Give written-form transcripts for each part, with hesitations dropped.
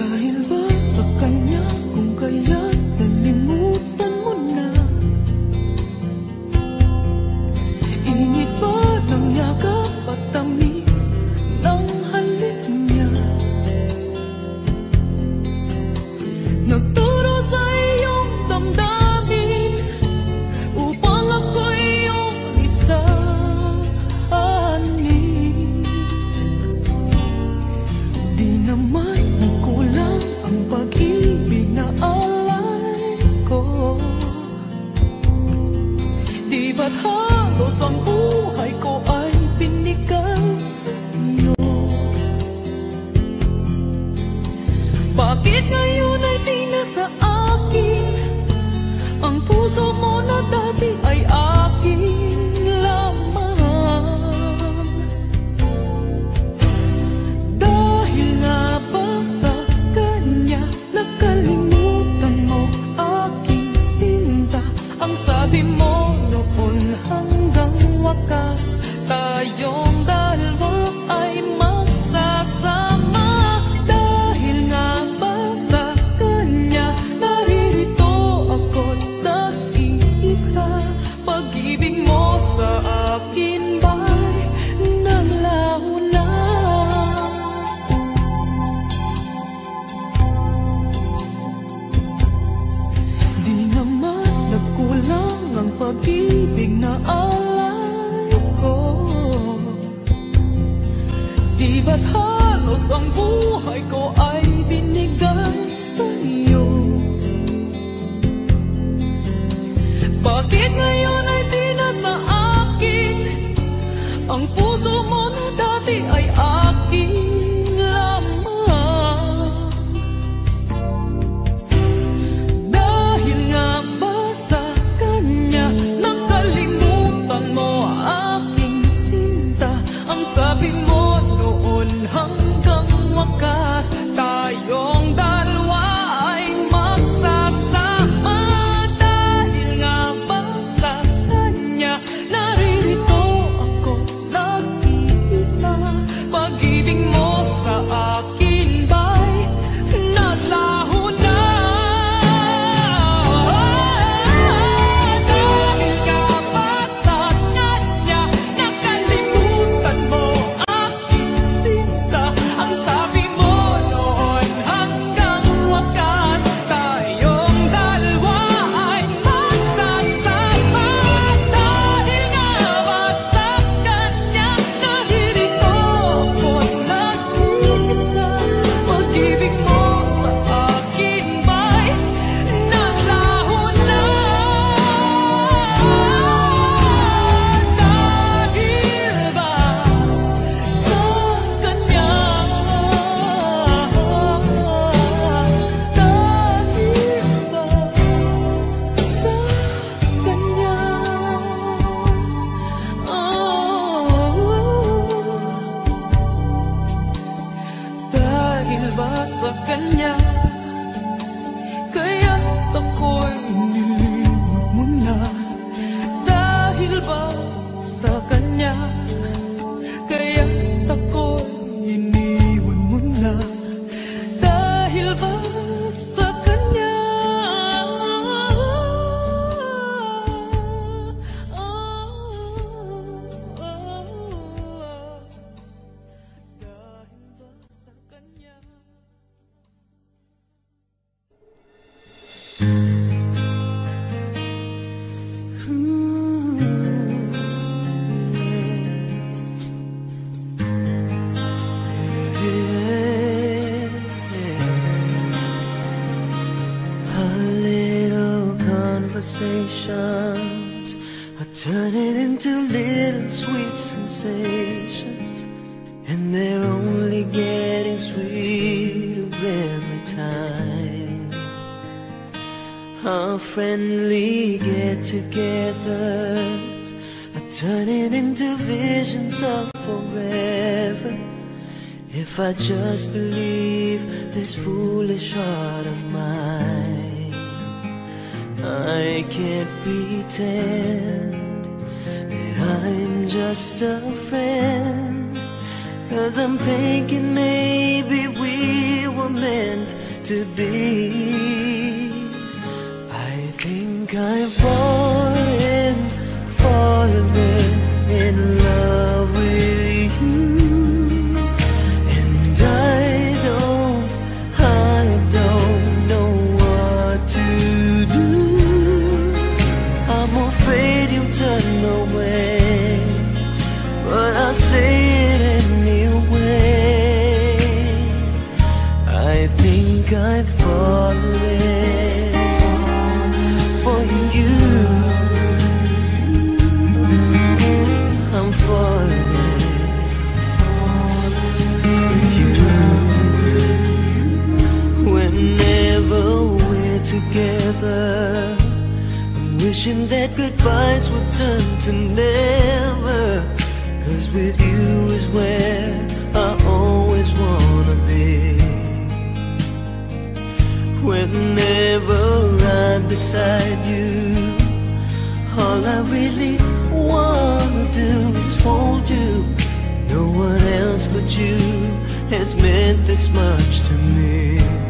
Dahil ba sa kanya kung kaya nalimutan mo na? Ingit ba ng yakap at tamis ng halik niya? Nagturo sa iyong damdamin upang ako'y iyong isahanin. Di naman nagkulang ang pag-ibig na alay ko. Di ba't halos ang buhay ko ay binigay sa iyo? Bakit ngayon ay di na sa akin ang puso mo na dati ay akin lamang? Dahil nga ba sa kanya nakalimutan mo aking sinta? Ang sabi mo noon hanggang wakas tayong dalawa ay magsasama. Dahil nga ba sa kanya naririto ako't nag-iisa? Pag-ibig mo sa akin ba'y naglaho na? Di naman nagkulang ang pag-ibig na alay ko. Di ba't halos ang buhay ko ay binigay sa iyo? Bakit ngayon ay di na sa akin ang puso mo na dati ay akin lamang? Dahil nga ba sa kanya nakalimutan mo aking sinta? Ang sabi mo noon hanggang wakas tayong dalawa ay magsasama. Dahil nga ba sa kanya naririto ako nag-iisa? Pag-ibig mo sa akin ba'y naglaho na? Dahil nga ba sa kanya nakalimutan mo aking sinta? Ang sabi mo noon hanggang wakas tayong dalawa ay magsasama. Dahil nga ba sa kanya naririto ako't nag-iisa? Pag-ibig mo sa akin ba'y naglaho na? Dahil ba sa kanya? Dahil ba sa kanya? Dahil ba sa kanya kaya't ako'y inilimot mo na? Dahil ba sa kanya kaya't ako'y iniwan mo na? Dahil ba sa kanya? Dahil ba sa kanya? Our little conversations are turning into little sweet sensations, and they're only getting sweeter every time. Our friendly get-togethers are turning into visions of forever. If I just believe this foolish heart of mine, I can't pretend that I'm just a friend, 'cause I'm thinking maybe we were were meant to be. I think I've fallen in love with you, and I don't know what to do. I'm afraid you'll turn away, but I'll say it anyway. I think I've fallen for you. I'm falling for you. Whenever we're together, I'm wishing that goodbyes would turn to never. 'Cause with you is where I always wanna be. Whenever I'm beside you, all I really wanna do is hold you. No one else but you has meant this much to me.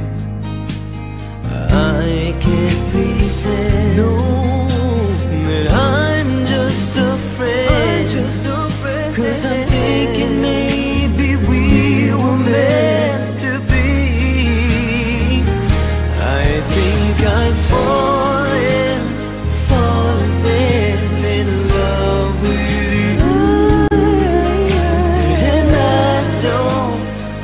I can't pretend, no, that I'm just afraid. 'Cause I'm thinking maybe we were meant to be. I think I'm falling in love with you, and I don't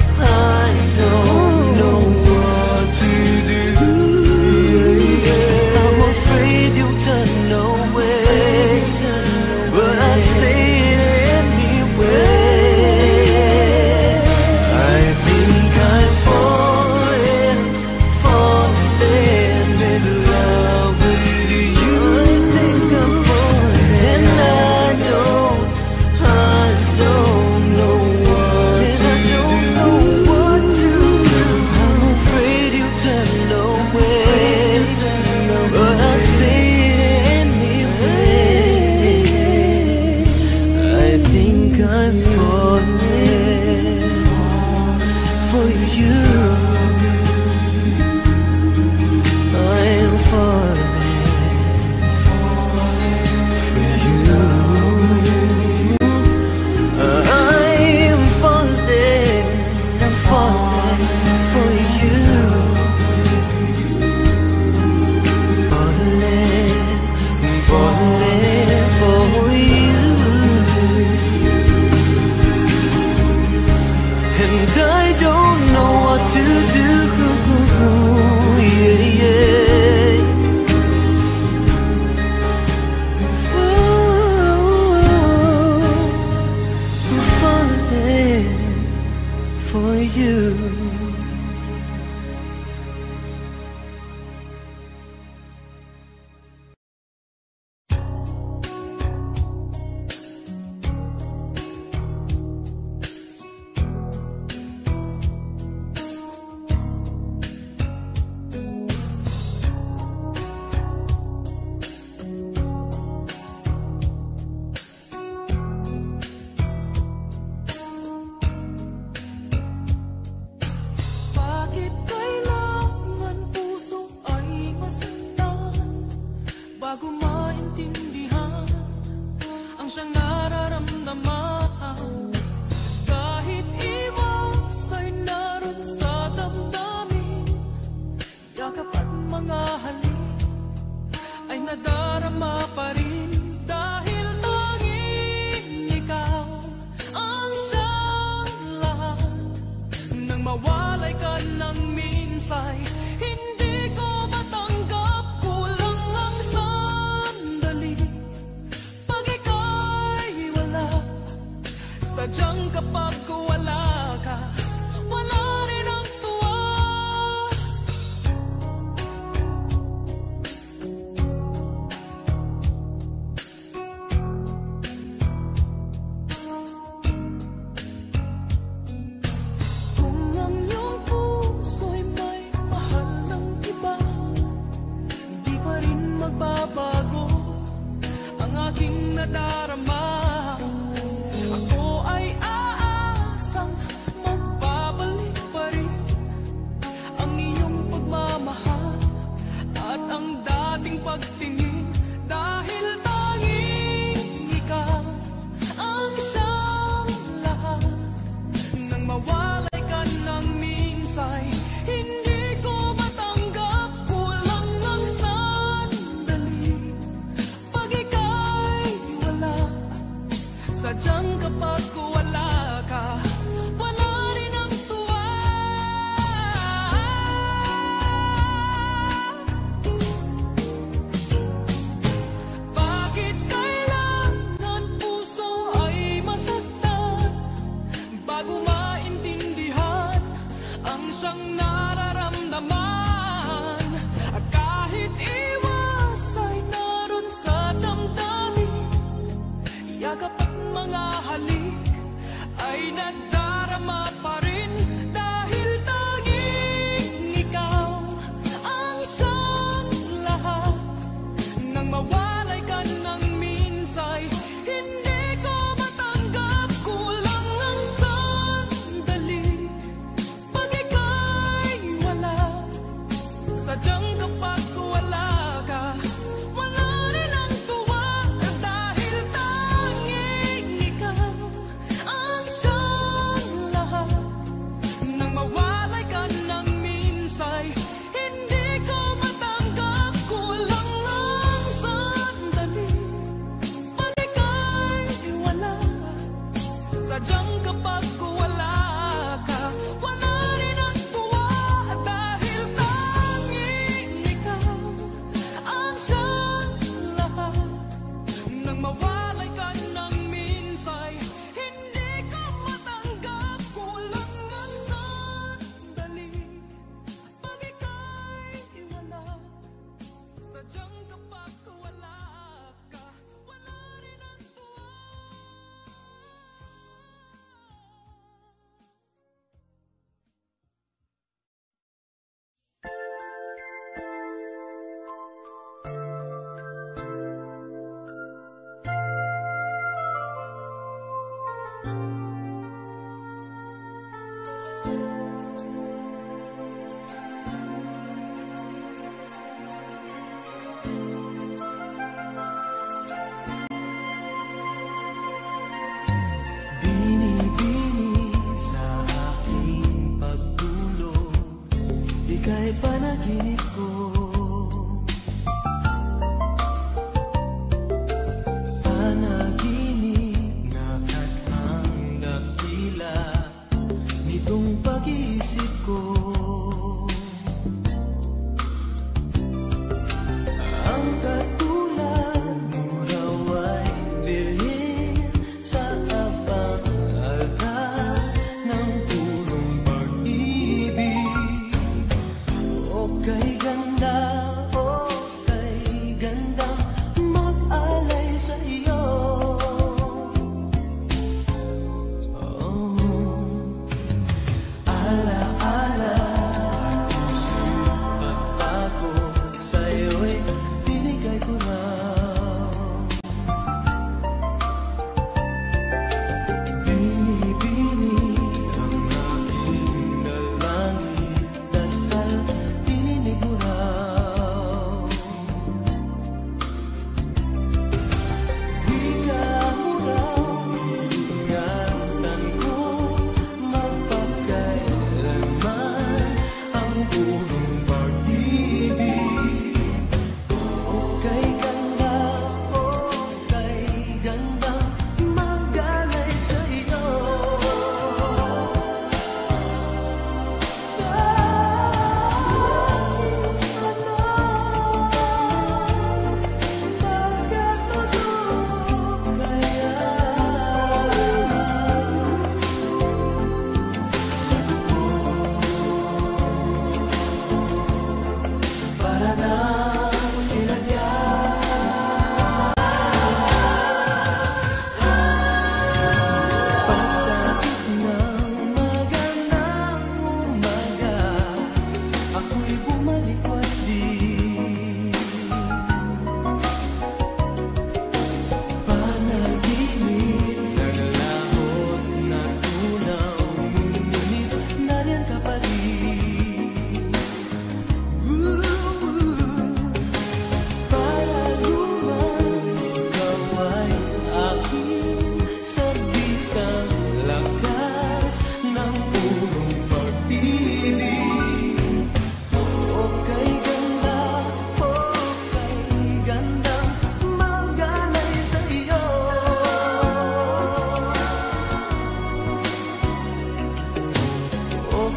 know what to do. I'm afraid you'll turn away, but I say it anyway. I think I'm falling in love with you. I think I'm falling, and I don't know what to do. I'm afraid you turn away, but I say it anyway. I think I'm falling for you. I'm falling for you. I'm falling for you. Falling for you. And I don't know what to do. Yeah, yeah. I'm falling for you. Bakit kailangan puso ay masaktan bago maintindihan ang siyang nararamdaman? Kahit iwas ay naroon sa damdamin, yakap at mga halik ay nadarama pa rin. Dahil tanging ikaw ang siyang lahat. Nang mawalay ka ng minsay, hindi ko matanggap. Kulang ang sandali pag ika'y wala. Sadyang kapag wala ka, wala rin ang tuwa. Kung ang iyong puso'y may mahal mawalay ka ng minsay. Hindi ko matanggap, kulang ang sandali. Pag ika'y wala, sadyang kapag wala ka, wala rin ang tuwa. Bakit kailangan puso ay masaktan bago maintindihan ang siyang nararamdaman? Kahit iwas ay naroon sa damdamin, yakap at mga halik ay nagdarama pa rin. Dahil tanging ikaw ang siyang lahat. Nang mawalay ka ng minsay, hindi ko matanggap, kulang ang sandali. Pag ika'y wala, sadyang kapag wala ka, wala rin ang tuwa. Dahil tanging ikaw ang siyang lahat. Nang mawalay ka ng minsay, hindi ko matanggap, kulang ang sandali. Pag ika'y wala, sadyang kapag wala ka, wala rin ang tuwa. Dahil tanging ikaw ang siyang lahat. Nang mawalay ka ng minsay, hindi ko matanggap, kulang ang sandali. Pag ika'y wala, sadyang kapag wala ka, wala rin ang tuwa. Binibini sa aking pagtulog, ika'y panaginip ko. Panaginip na kathang dakila nitong pag-iisip ko. Ang katulad mo raw ay birhen sa abang altar ng purong pag-ibig. O kay ganda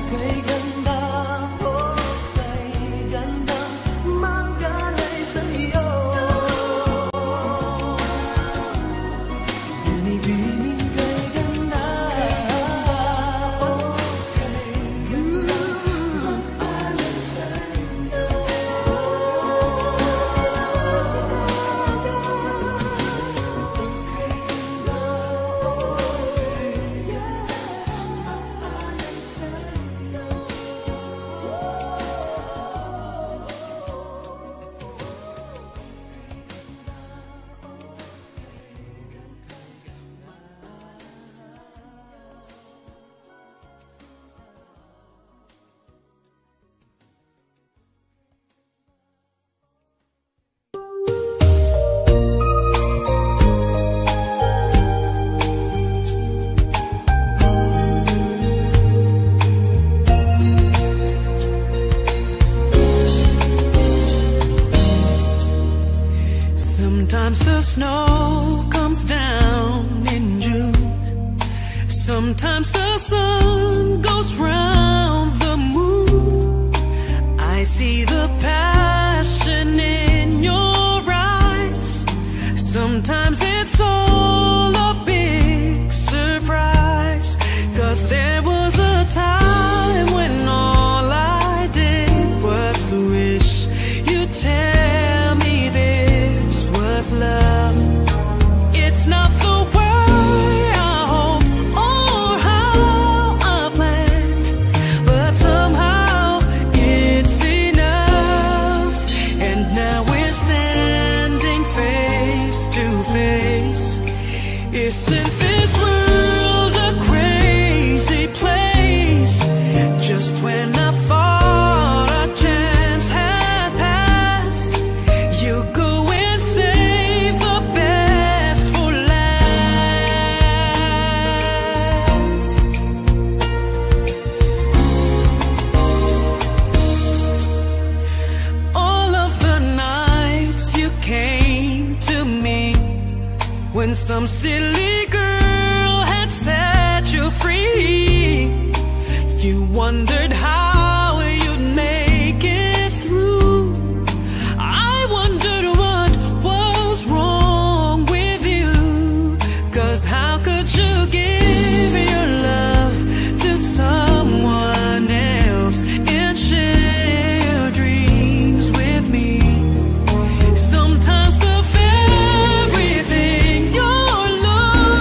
Sometimes the snow comes down in June. Sometimes the sun goes round the moon. I see the passion in your eyes. Sometimes it's all a big surprise. 'Cause there was a time when all I did was wish you'd tell me this was love. It's not the way I hoped or how I planned, but somehow it's enough. And now we're standing face to face. Isn't this world a crazy place? Just when I thought our chance had passed, you go and save the best for last. All of the nights you came to me when some silly girl had set you free. You wondered how you'd make it through. I wondered what was wrong with you. 'Cause how could you give your love to someone else and share your dreams with me? Sometimes the very thing you're looking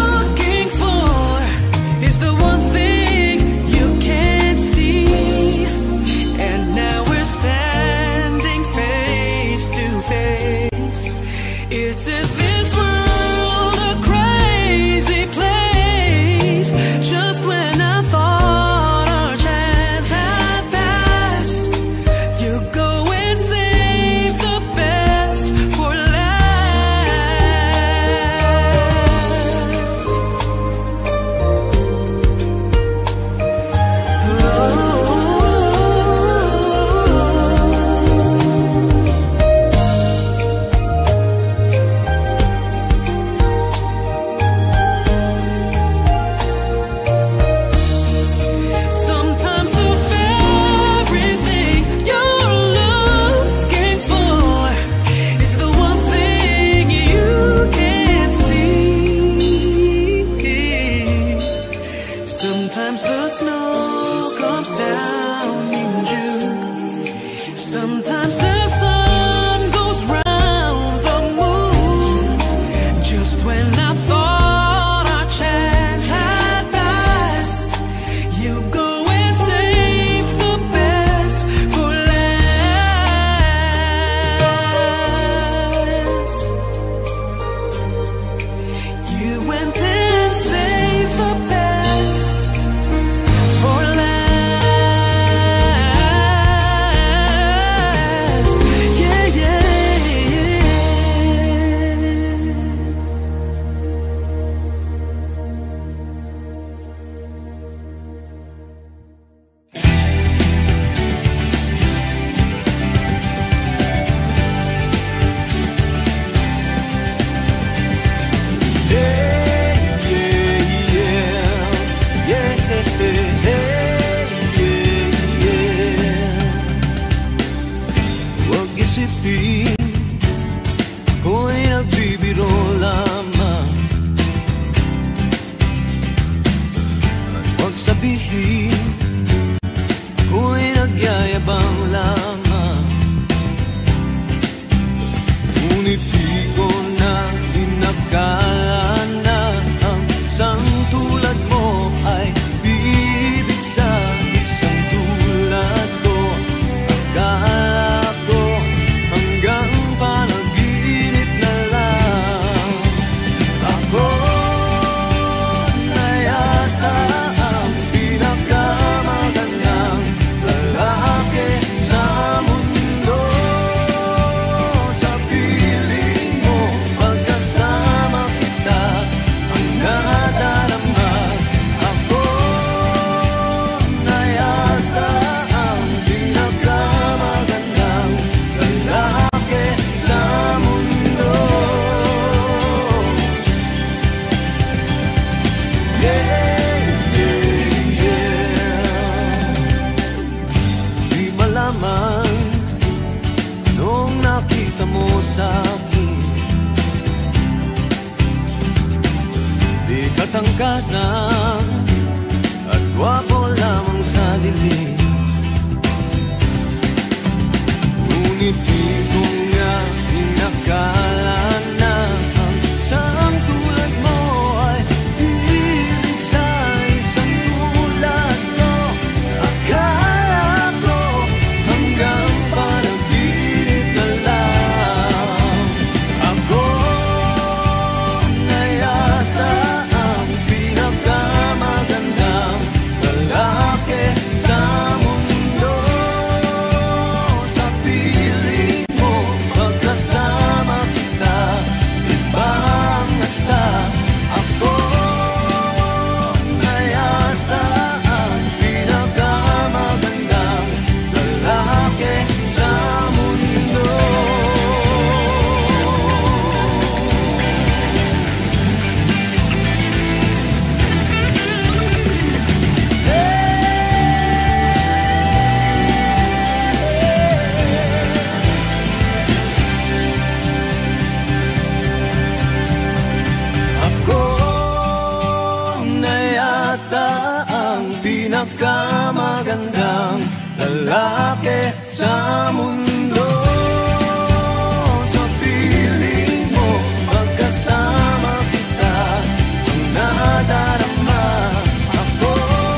pinakamagandang lalaki sa mundo. Sa piling mo, magkasama kita, ang nadarama ako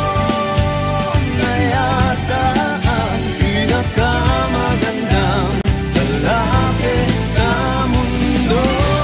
na yata ang pinakamagandang lalaki sa mundo.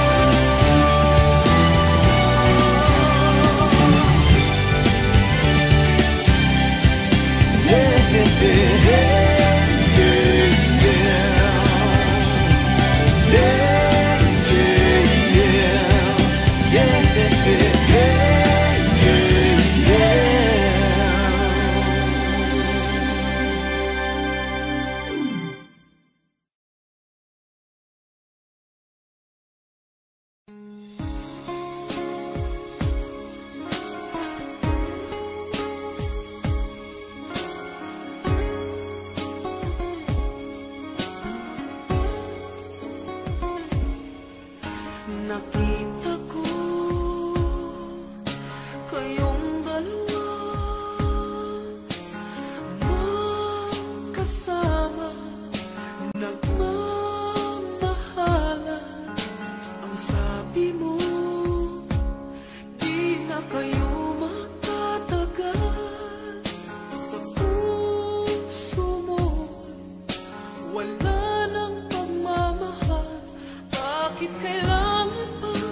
Nakita ko kayong dalawa magkasama, nagmamahalan. Ang sabi mo, di na kayo magtatagal. Sa puso mo wala nang pagmamahal. Bakit kailangan pa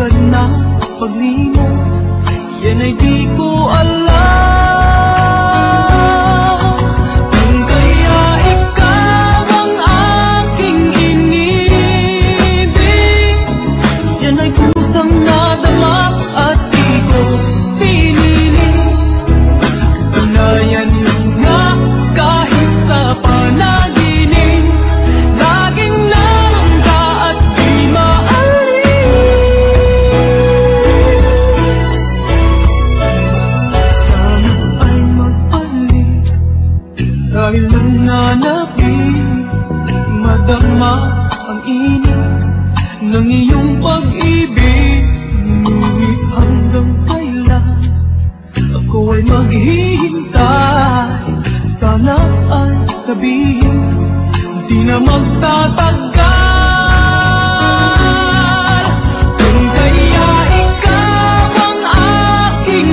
agad na paglinaw, yan ay di ko alam. Kung kaya ikaw ang aking inibig, yan ay kusang nadama at di ko pinili. Sa katunayan nga kahit sa panaginip, laging naroon ka at di maalis. Sana ay magbalik, dahil nananapin, madama ang init ng iyong pag-ibig. Ngunit hanggang kailan ako ay maghihintay? Sana ay sabihin, di na magtatagal. Kung kaya ikaw ang aking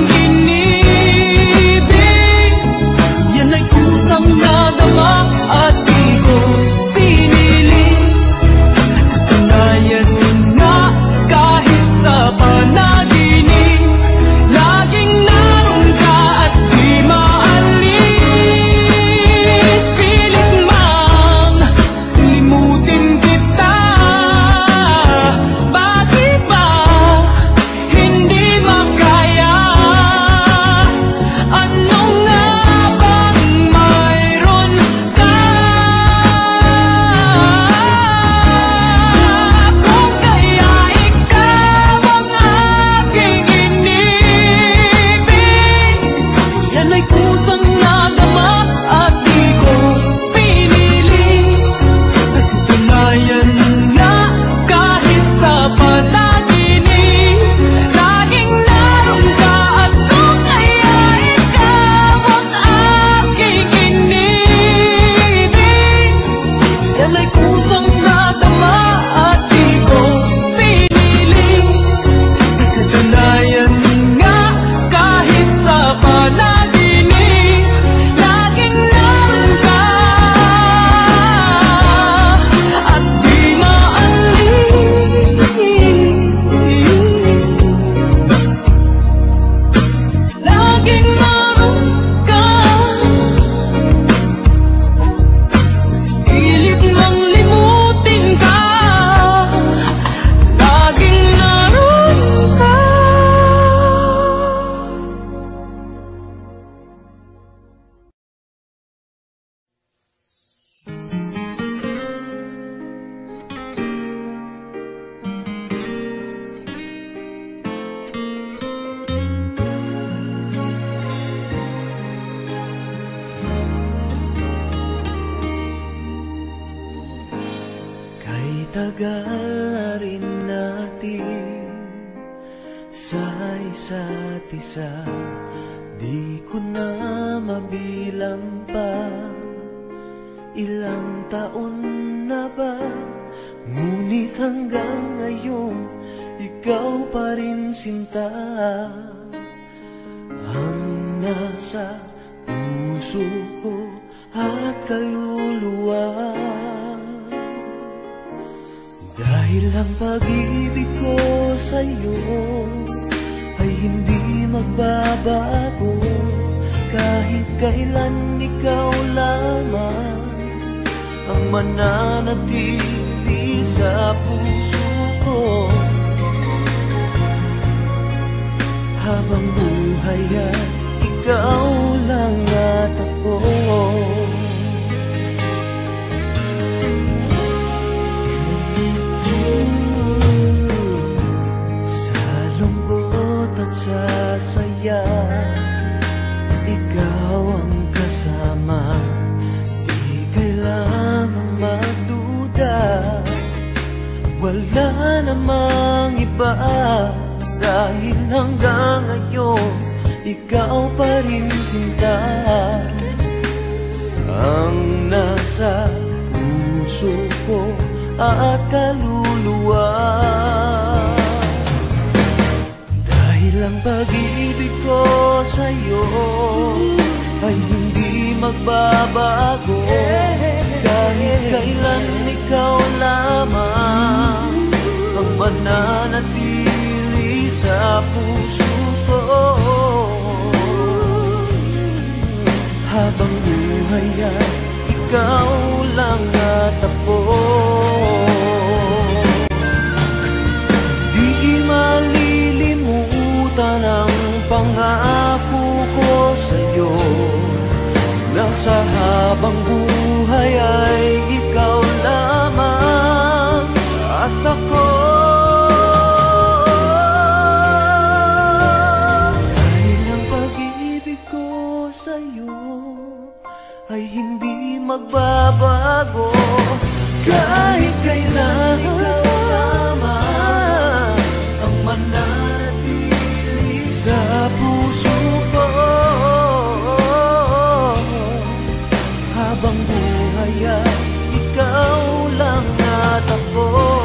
inibig, yan ay kusang nadama at di ko pinili. Sa katunayan nga kahit sa panaginip, laging naroon ka at di maalis. Pilit mang limutin kita, bakit ba hindi makaya? Ano nga bang mayroon ka? Kung kaya ikaw ang aking inibig, yan ay kusang nadama at di ko pinili. Sa katunayan nga kahit sa panaginip, laging naroon ka. At kung kaya ikaw ang aking inibig, yan ay kusang nadama at di ko pinili. Sa katunayan nga kahit sa panaginip, laging naroon ka at di maalis. Laging naroon ka, pilit mang limutin ka, laging naroon ka. Kay tagal na rin natin sa isa't isa, di ko na mabilang pa ilang taon na ba. Ngunit hanggang ngayon, ikaw pa rin sinta ang nasa puso ko at kaluluwa. Dahil ang pag-ibig ko sa'yo ay hindi magbabago, kahit kailan ikaw lamang ang mananatili sa puso ko. Habang buhay ay ikaw lang at ako. Sa saya, ikaw ang kasama, di kailangang magduda. Wala namang iba, dahil hanggang ngayon, ikaw pa rin sinta ang nasa puso ko at kaluluwa. Ang pag-ibig ko sa'yo ay hindi magbabago, kahit kailan ikaw lamang ang mananatili sa puso ko. Habang buhay ay ikaw lang at ako. Di malilimutan ang pangako ko sa'yo, na sa habang buhay ay ikaw lamang at ako. Dahil ang pag-ibig ko sa'yo ay hindi magbabago, kahit kailan ikaw lamang ang mananatili sa puso ko. Habang buhay ay ikaw lang at ako.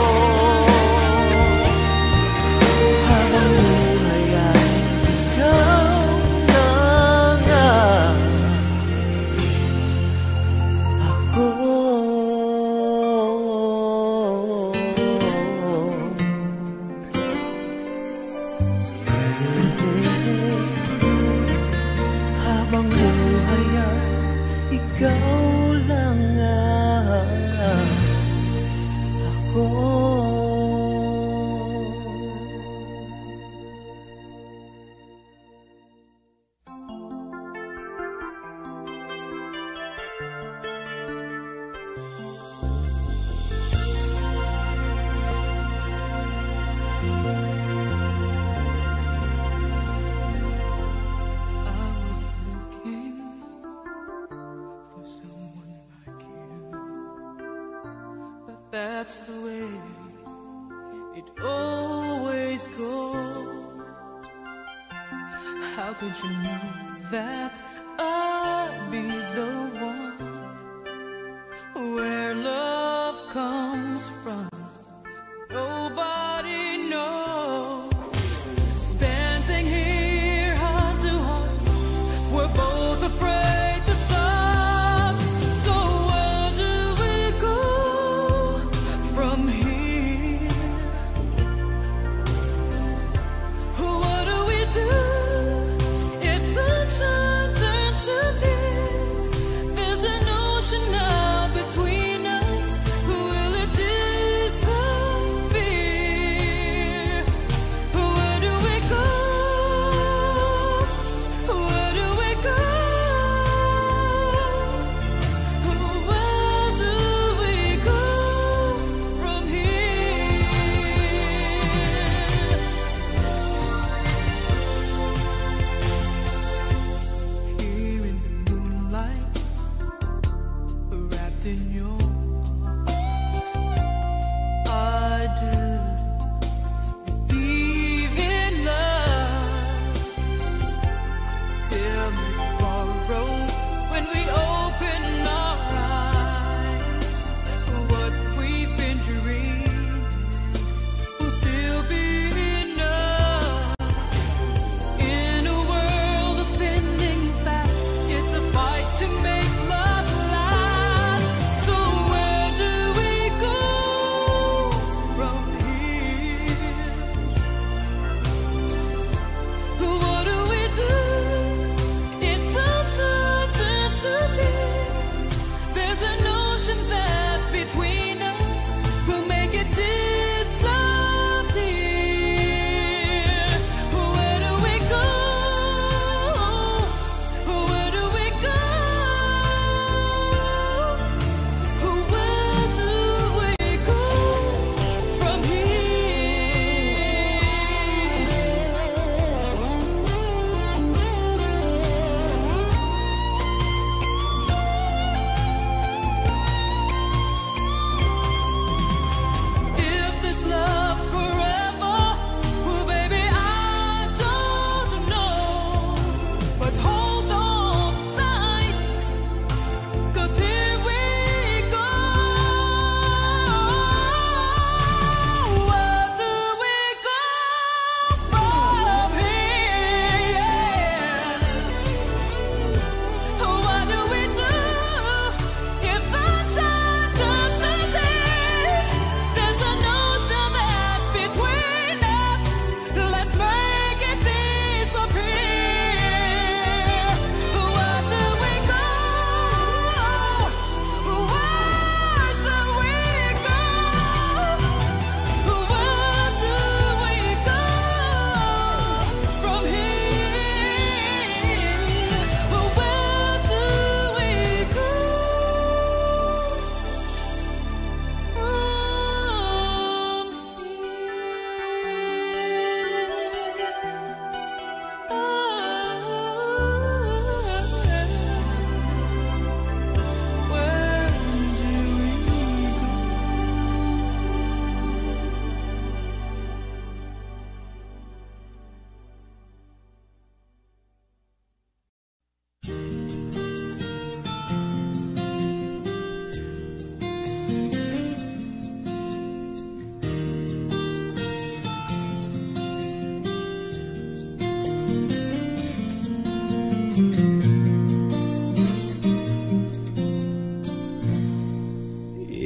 Habang buhay ay ikaw lang at ako. Habang buhay ay ikaw lang ako. That's the way it always goes. How could you know that I'd be the one? Where love comes from, nobody knows. Standing here heart to heart, we're both afraid to start. So where do we go from here? What do we do if sunshine turns to tears? There's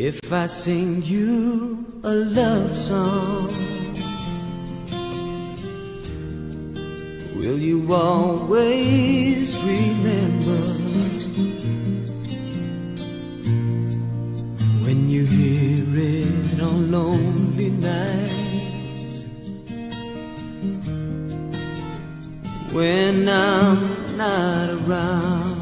If I sing you a love song, will you always remember? When you hear it on lonely nights, when I'm not around.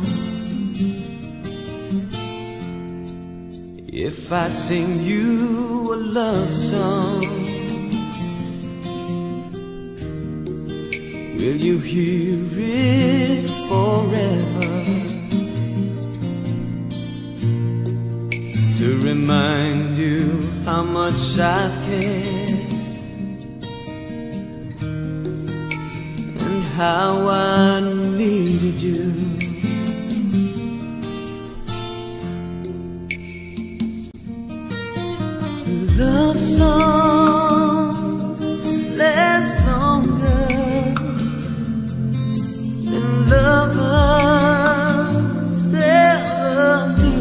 If I sing you a love song, will you hear it forever? To remind you how much I've cared and how I needed you. Love songs last longer than lovers ever do.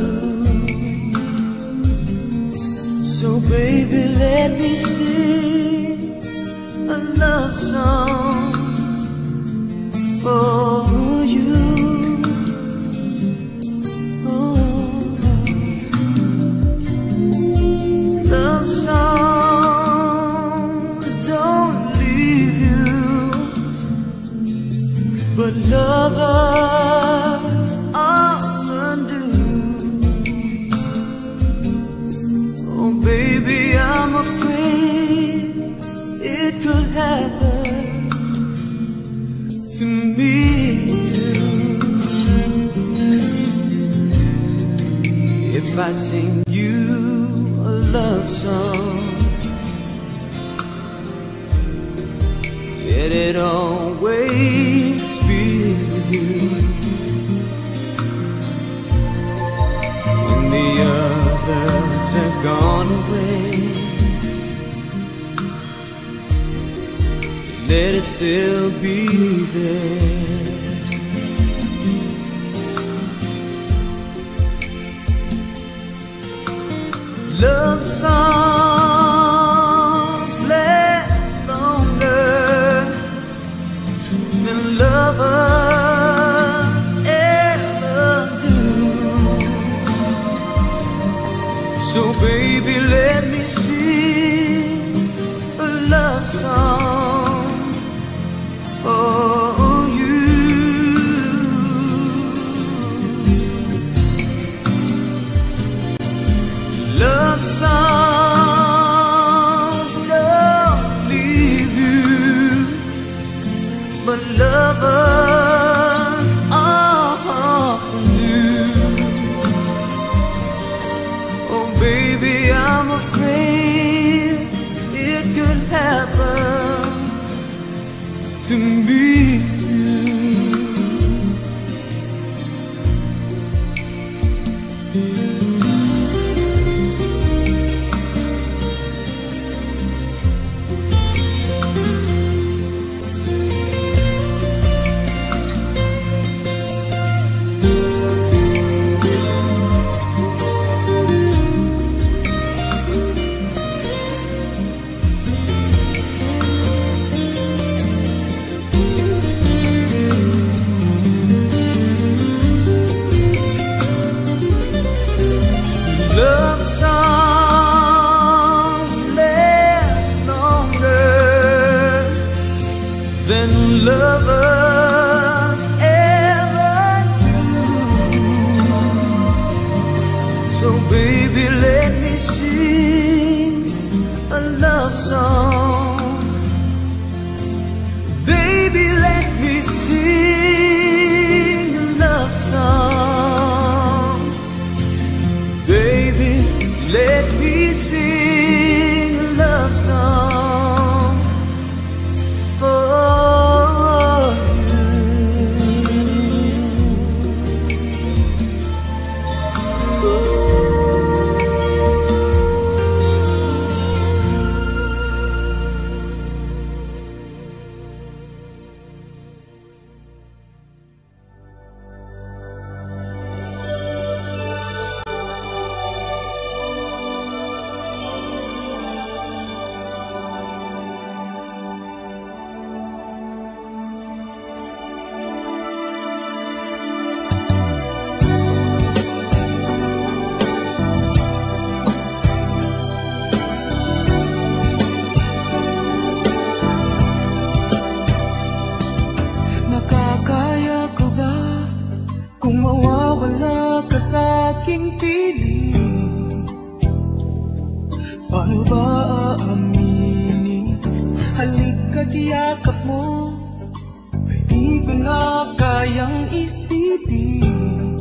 So baby, let me sing a love song for you. Love songs don't leave you, but lovers often do. Oh baby, I'm afraid it could happen to me and you. If I sing you a love song, let it always be with you. When the others have gone away, let it still be there. Love songs last longer than lovers ever do. So baby, let me sing a love song for you. Love songs don't leave you, but lovers often do. Oh baby, I'm afraid it could happen to me. Love songs last longer than lovers ever do. So baby, let me sing a love song. Baby, let me sing a love song. Baby, let me sing a love song for you. ka sa'king piling. Paano ba aaminin? Halika't yakap mo, ay di ko na kayang isipin.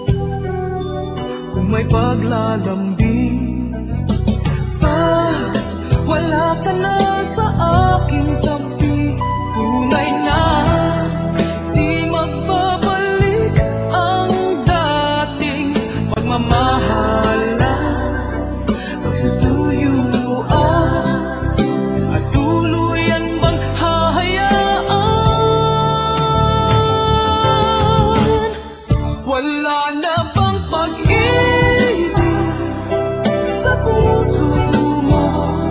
Kung may paglalambing, wala ka na sa aking tabi. Tunay na di magbabalik ang dating pagmamahalan, pagsusuyuan, at tuluyan bang hahayaan? Wala na bang pag-ibig sa puso mo?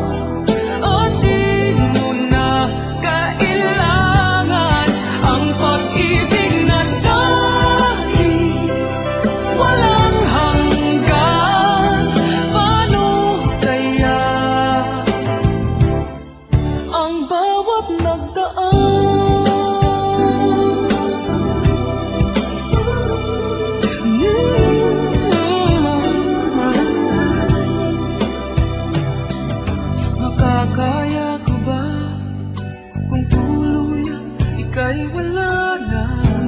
Kaya ko ba kung tuluyan ika'y wala na,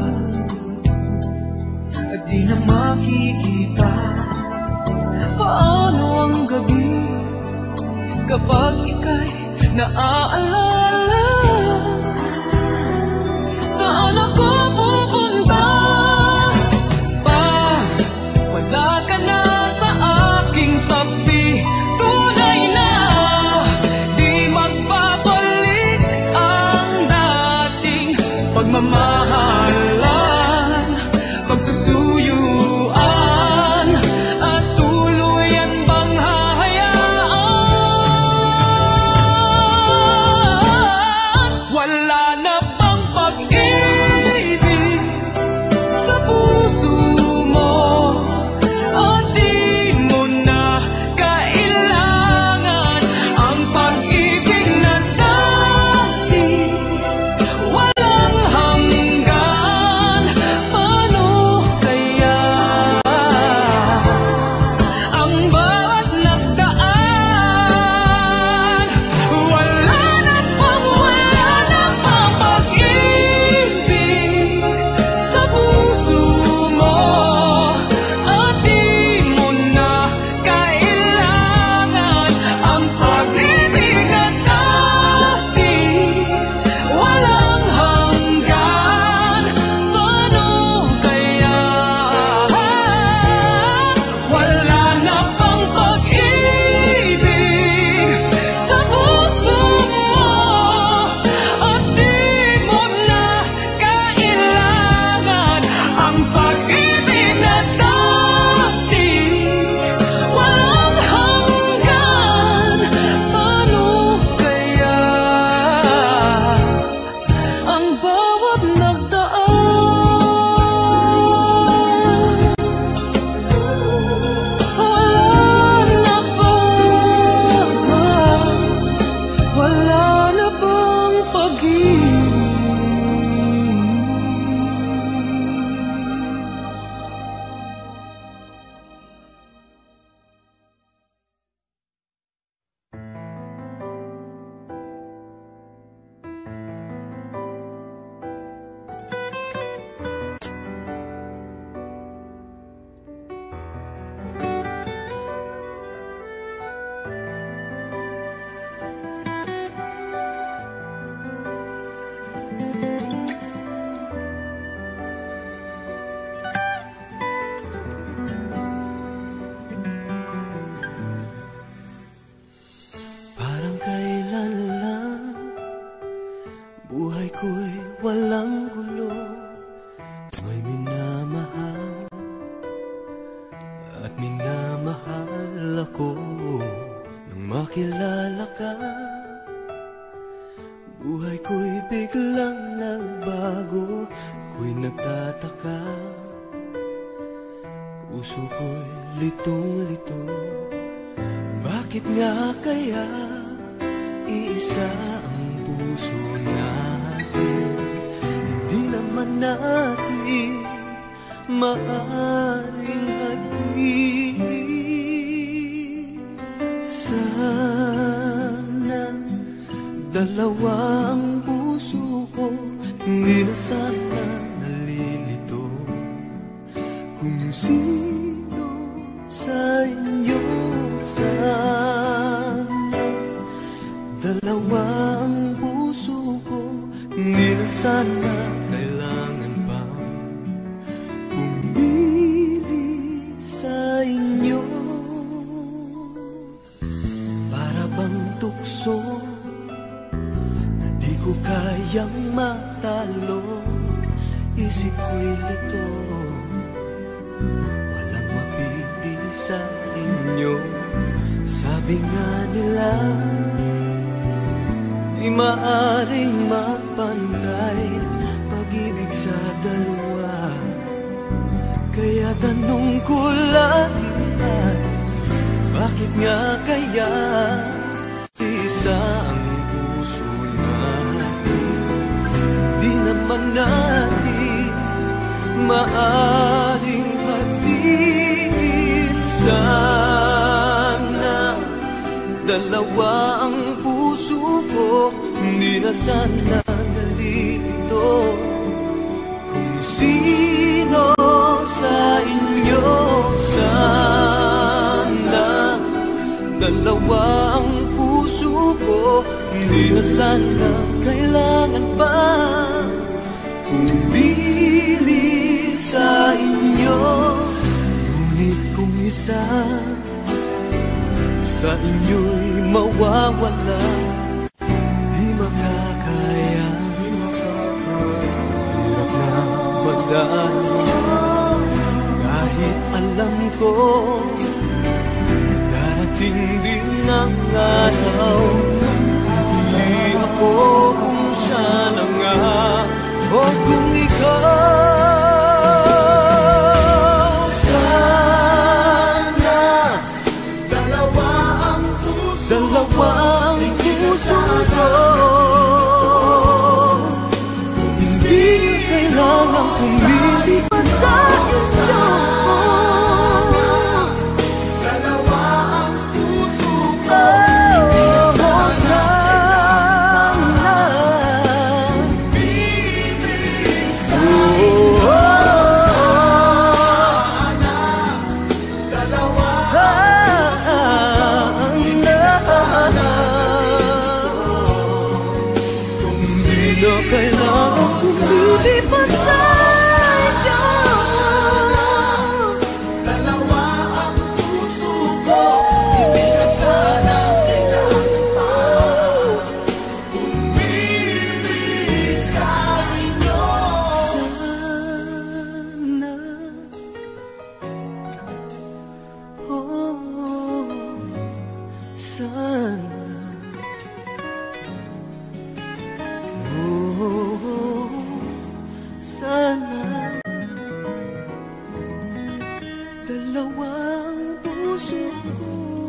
at di na makikita? Paano ang gabi kapag ika'y naaalala? Saan ako pupunta pag wala ka na sa aking tabi? Tunay na pagmamahalan, pagsusuyuan, at tuluyan bang hahayaan? Wala na bang pag-ibig sa puso mo? O di mo na kailangan ang pag-ibig na dati? Walang hanggan, paano kaya ang bawat nagdaan? Wala na bang pag-ibig sa puso mo? At di mo na kailangan ang pag-ibig na dati? Walang hanggan, paano kaya? Wala na bang pag-ibig sa puso mo? At di mo na kailangan ang pag-ibig na dati? Walang hanggan, paano kaya ang bawat nagdaan? Wala na bang Parang kailan lang buhay ko'y walang gulo. May minamahal at minamahal ako. Nang makilala ka, buhay ko'y biglang nagbago. Ako'y nagtataka, puso ko'y litong-lito. Bakit nga kaya iisa ang puso natin? Hindi naman natin maaaring Sana dalawang puso ko, hindi na sana nalilito kung sino sa inyo. Sana dalawang puso ko, hindi na sana kailangan pa pumili sa inyo. Para bang tukso na di ko kayang matalo, isip ko'y lito, walang mapipili sa inyo. Sabi nga nila, di maaring magpantay pag-ibig sa dalawa. Kaya tanong ko lagi ay, bakit nga kaya isa ang puso natin? Di naman natin maaring hatiin. Sana dalawa ang puso ko, hindi na sana nalilito kung sino sa inyo. Sana dalawa ang puso ko, hindi na sana kailangan pa pumili sa inyo. Ngunit kung isa sa inyo'y mawawala, di makakaya, hirap na madali. Kahit alam ko darating din ang araw, hindi ako kung siya na nga o kung ikaw. Dalawa ang puso ko, hindi kailangan pumili pa sa inyo. Dalawa ang puso ko, sana bibig sa inyo. Dalawa na kailangan pumili pa sa inyo. Dalawa ang puso ko, hindi na sana kailangan pa pumili sa inyo. Sana, oh, sana sana dalawang puso ko.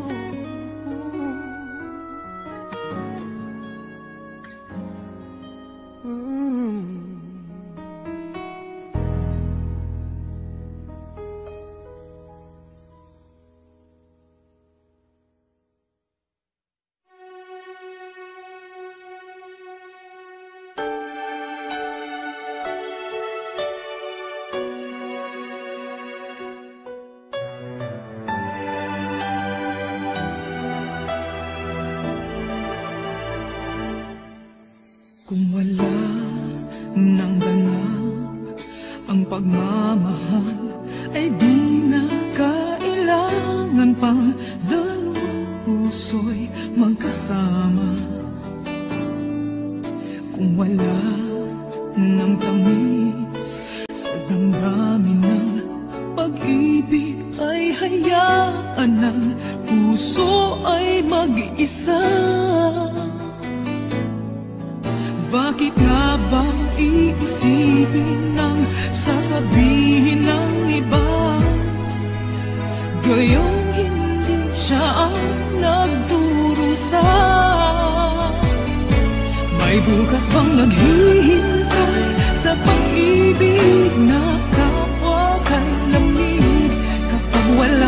Kung wala nang ganap ang pagmamahal, ay di na kailangan pang dalawang puso'y magkasama. Kung wala nang tamis sa damdamin ng pag-ibig, ay hayaan ng puso ay mag-isa. Bakit nga ba iisipin ng sasabihin ng iba, gayong hindi siya ang nagdurusa? May bukas bang naghihintay sa pag-ibig na kapwa kay lamig, kapag wala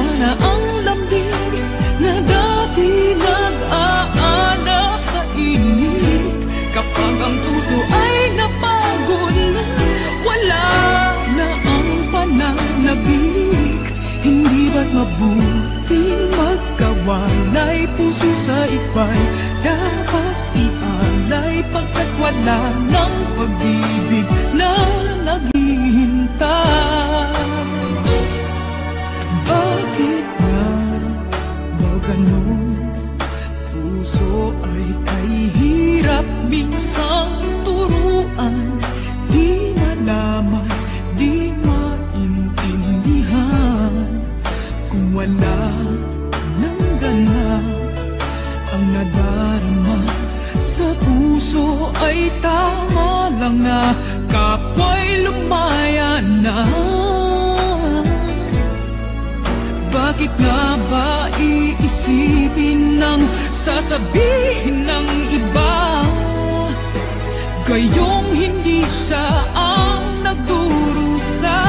iba'y dapat ialay, pagkat wala ng pag-ibig na naghihintay. Bakit nga ba ganun? Puso ay kahirap minsang turuan, di malaman, di maintindihan. Kung wala ng ganap ang nadarama sa puso, ay tama lang na kapwa'y lumaya na. Bakit nga ba iisipin ng sasabihin ng iba, gayong hindi siya ang nagdurusa?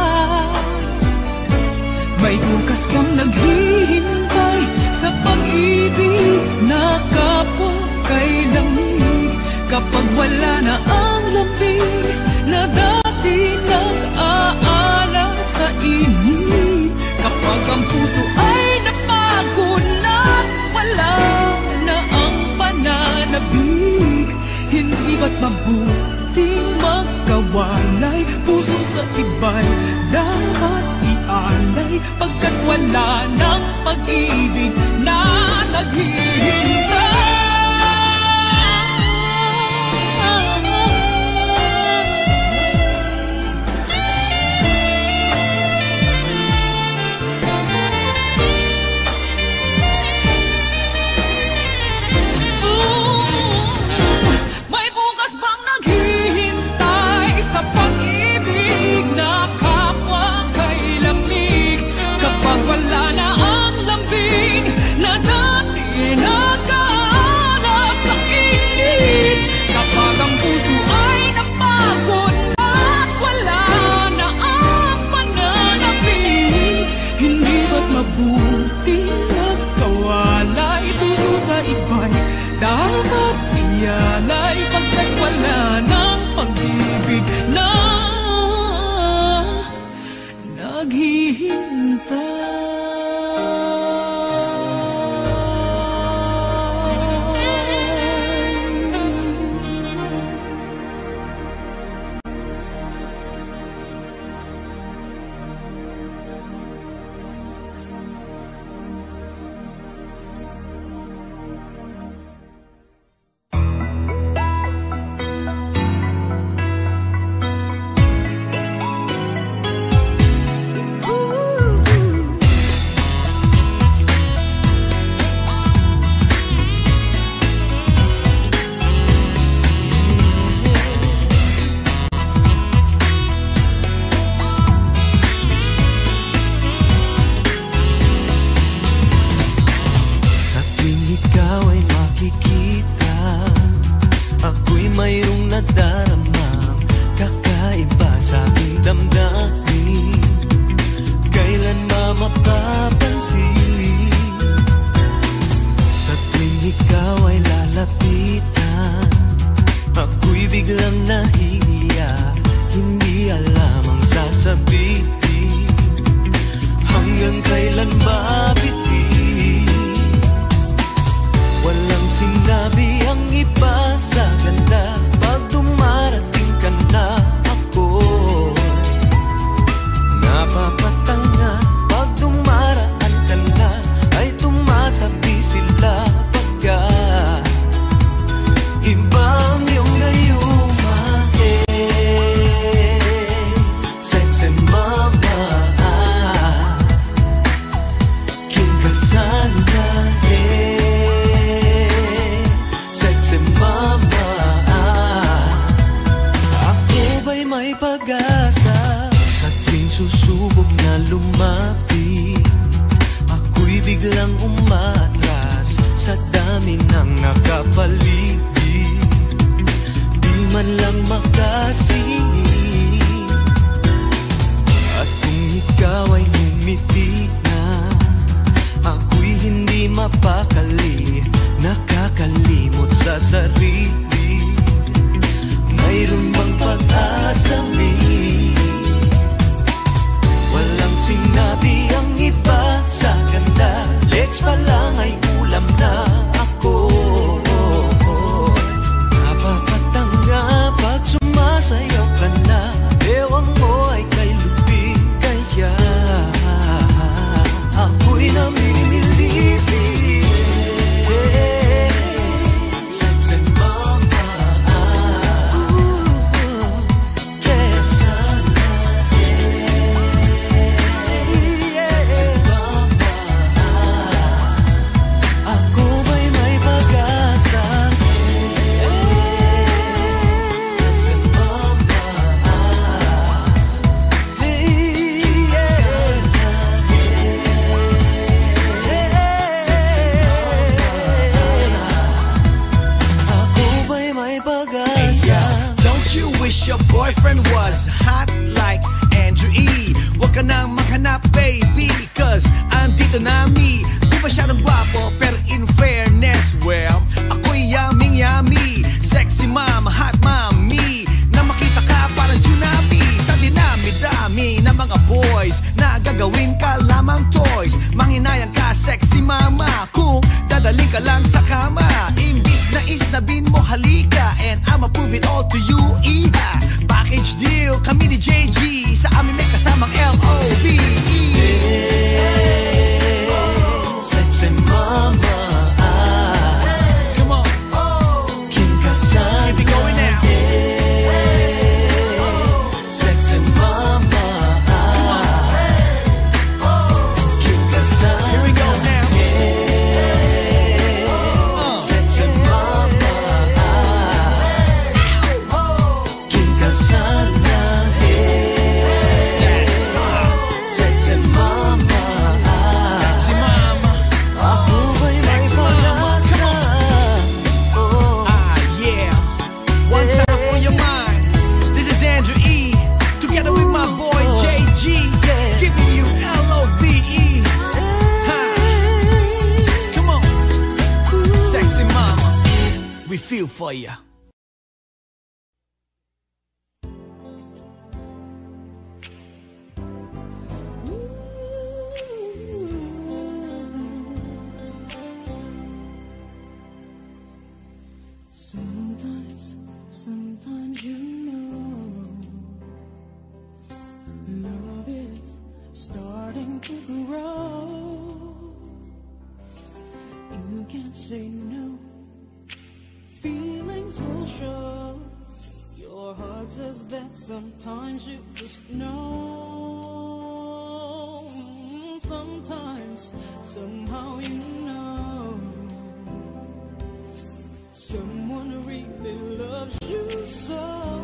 May bukas pang naghihintay sa pag-ibig na kapwa kay lamig, kapag wala na ang lambing na dati nag-aalab sa init. Kapag ang puso ay napagod na't wala na ang pananabik, hindi ba't mabuting magkawalay? Puso sa iba'y dapat ialay, pagkat wala ng pag-ibig na naghihintay. Dapat ialay, pagkat wala ng pag-ibig na naghihintay. Sinabi ang iba sa ganda, Lex pa lang ay ulam na ako. wish your boyfriend was hot like Andrew E. Huwag ka nang maghanap, baby, cause andito na me. Di masyadong gwapo, pero in fairness, well, ako'y yummy, sexy mama, hot mommy. Na makita ka parang tsunami. Sa dinami-dami na mga boys, na gagawin ka lamang toys. Manghinayang ka, sexy mama, kung dadaling ka lang sa kama. Imbis na isnabin mo, halika, and I'ma prove it all to you, iha. Package deal, kami ni JG, sa amin may kasamang L-O-V-E. Sexy mama, Come on, Kim Kasana. keep it going now. Sexy mama, Kim Kasana. Here we go now. Sexy mama, Kim Kasana. That's Sexy mama, sexy mama. ako ba'y may Sexy mama, pag-asa? Oh. Yeah. One time for your mind. This is Andrew E. Together with my boy JG. Giving you L-O-V-E. Come on. Sexy mama. We feel for ya. Sometimes you know love is starting to grow. You can't say no, feelings will show. Your heart says that sometimes you just know. Sometimes, somehow you know someone really loves you so.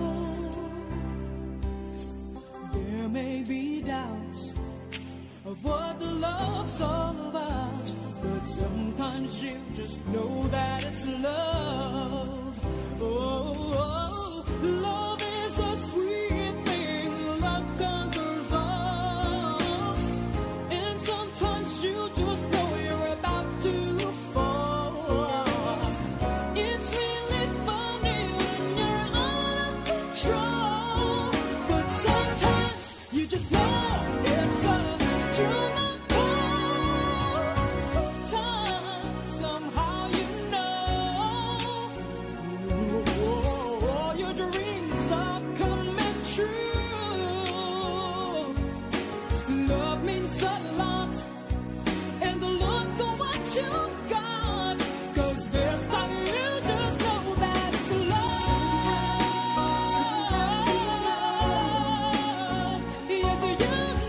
There may be doubts of what the love's all about, but sometimes you just know that it's love. Oh, love is a sweet thing, love conquers all. And sometimes you just know you're about to fall. It's really funny when you're out of control, but sometimes you just know it's a true call. Sometimes, somehow you know your dreams are coming true. Love means a lot, and look at what you got. 'Cause this time you just know that it's love. Yes, you know.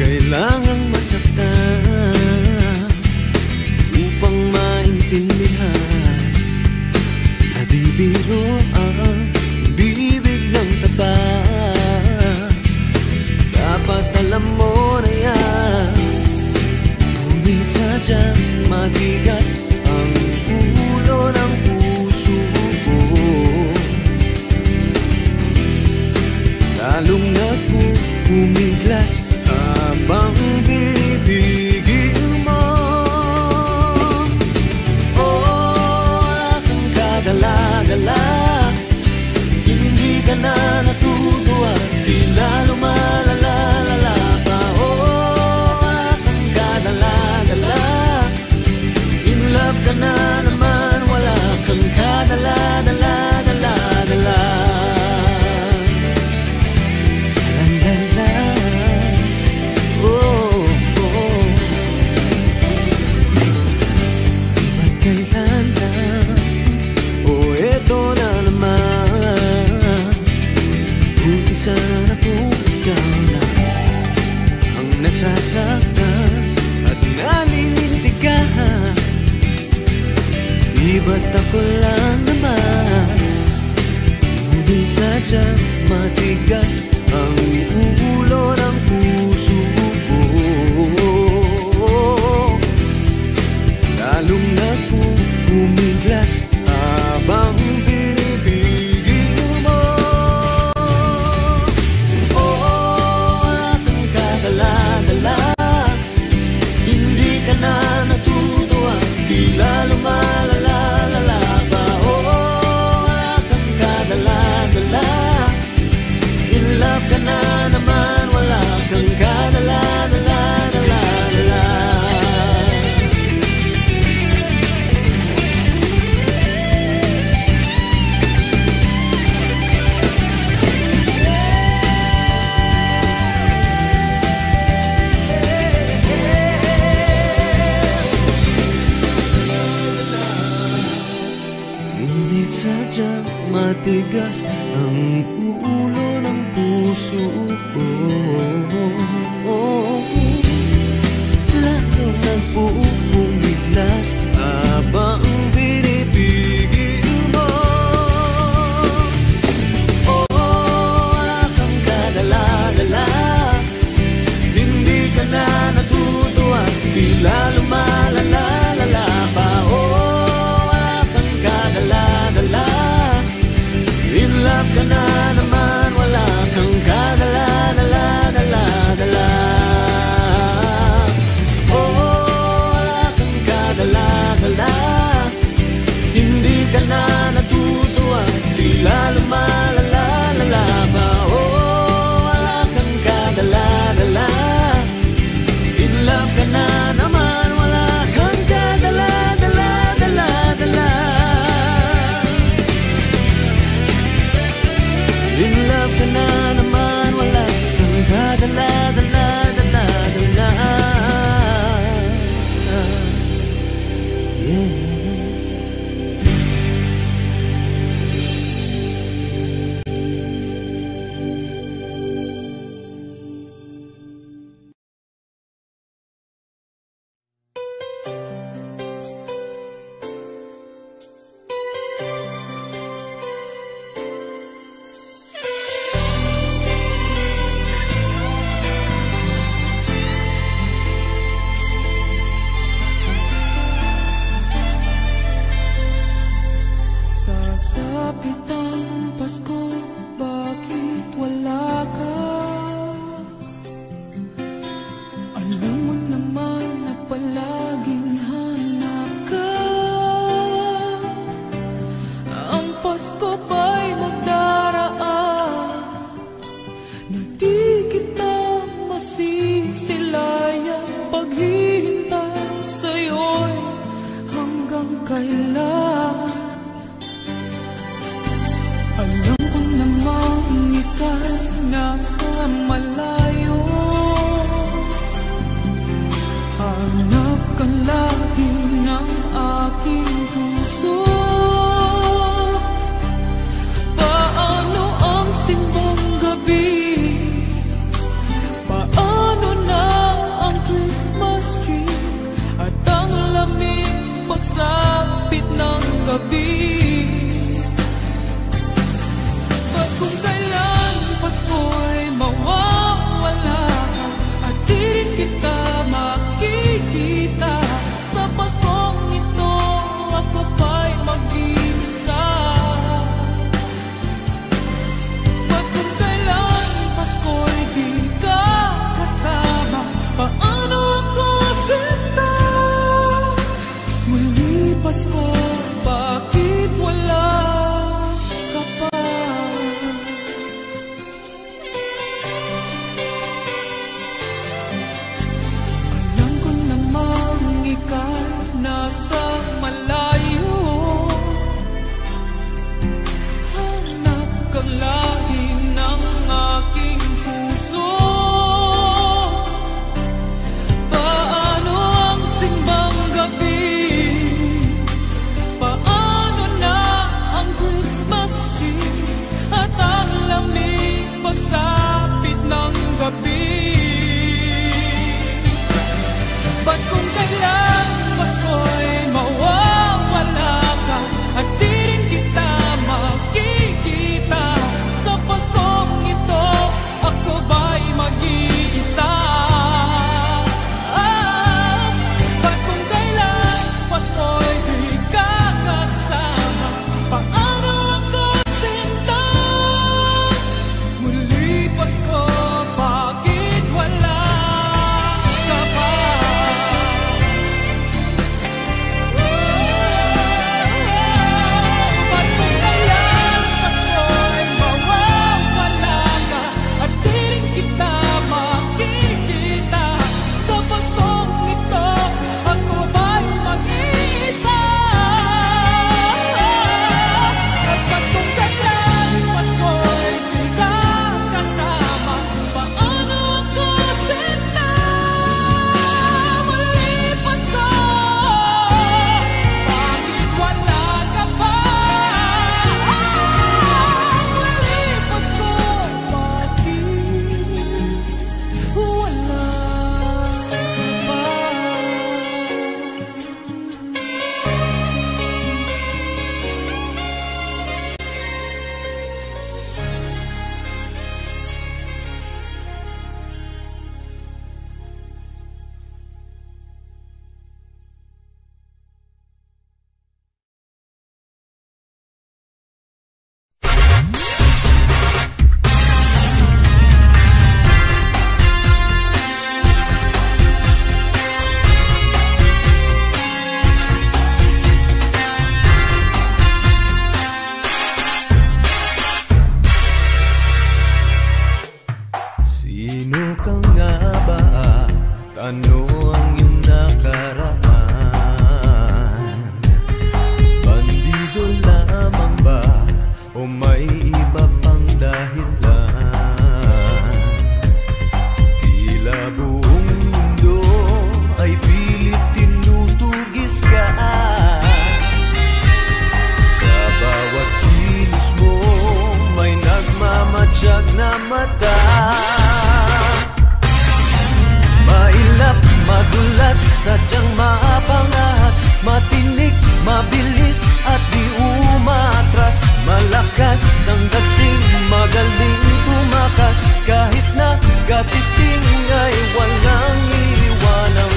kailangang masaktan upang maintindihan na di biro ang bibig ng tapat. Dapat alam mo na yan, ngunit sadyang matigas ang ulo ng puso ko. Lalong nagpupumiglas habang binibigil mo. Oh, aking kadala-dala, hindi ka na natutuwa, di lalo malala pa. Oh, aking kadala-dala, in love ka na naman, wala kang kadala-dala-dala-dala. Sana kung ikaw na ang nasasaktan at nalilintigan, di ba't ako lang naman? Ngunit sadyang matigas ang ulo ng puso ko. Lalong nagpupumiglas habang na natutuwa, di lalo malala pa. Oh, akang kadala-dala, in love ka na naman, wala kang kadala-dala-dala-dala. Sadyang matigas ang ulo ng puso ko. Lalo nagpupumiglas habang binibigil mo. Oh, wala kang kadala-dala, hindi ka na natutuwa, di lalo malala pa. Oh, wala kang kadala-dala, in love ka na naman, wala kang kadala-dala. gabi. At kung kailan Pasko'y mawawala ka at di rin kita makikita, sa Paskong ito ako pa'y mag-iisa. At kung kailan Pasko'y di ka kasama, paano ako sinta? Muli Pasko, bakit wala ka pa? Alam ko namang ika'y nasa malayo, hanap kang lahi ng aking puso. Paano ang simbang gabi? Paano na ang Christmas tree at ang lamig pagsapit ng gabi? Ba't kung kailan Pasko'y mawawala ka at di rin kita makikita, sa Paskong ito ako ba'y mag-iisa? Ba't kung kailan Pasko'y di ka kasama, paano ako sinta? Muli Pasko, bakit wala ka pa? Ba't kung kailan Pasko'y mawawala ka at di rin kita makikita, sa Paskong ito ako ba'y mag-iisa? At ba't kung kailan Pasko'y di ka kasama, paano ako sinta? Muli Pasko, bakit wala ka pa? Muli Pasko, bakit wala ka pa? Sino ka nga ba? Ano ang iyong nakaraan? Bandido lamang ba? O may iba pang dahilan? Tila buong mundo ay pilit tinutugis ka. Sa bawat kilos mo may nagmamatsyag na mata. Mailap, madulas, sadyang mapangas, matinik, mabilis at di umatras. Malakas ang dating, magaling tumakas, kahit na katiting ay walang iwanang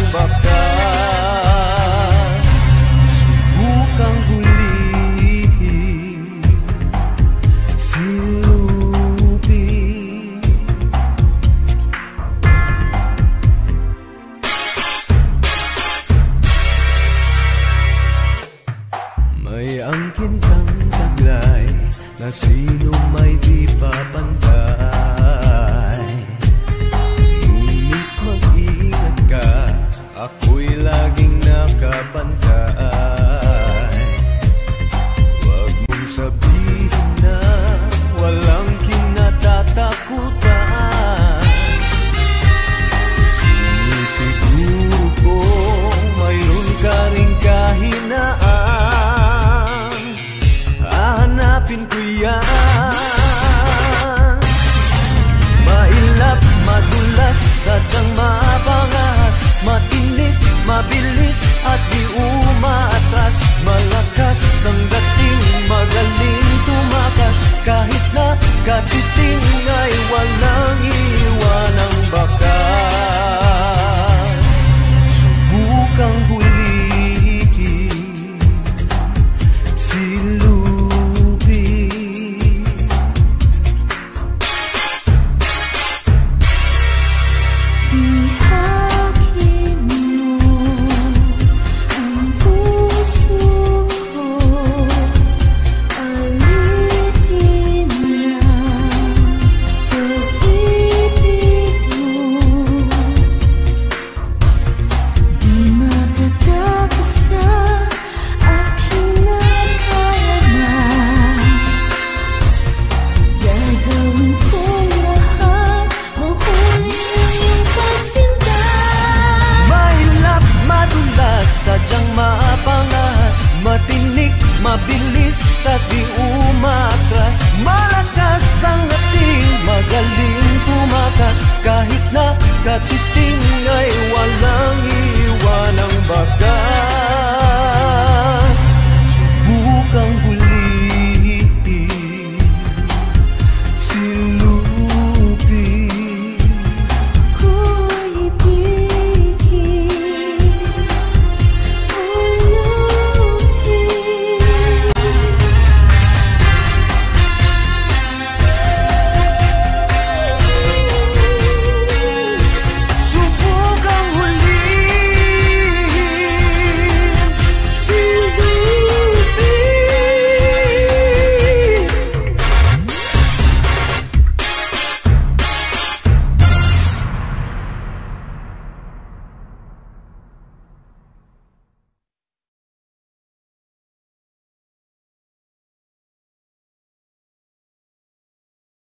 bakas. Subukang hulihin, silupin. May angkin kang taglay na sino may